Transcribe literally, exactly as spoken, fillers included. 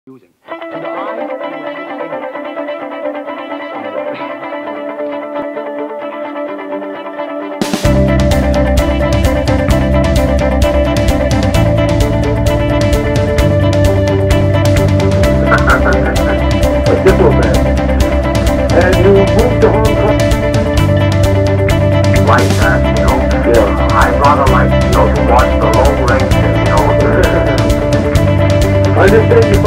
using. And I will a diplomat. And you moved to Hong Kong. Like that, you know. Yeah. I'd rather like, you know, to watch the long range, you know. I understand you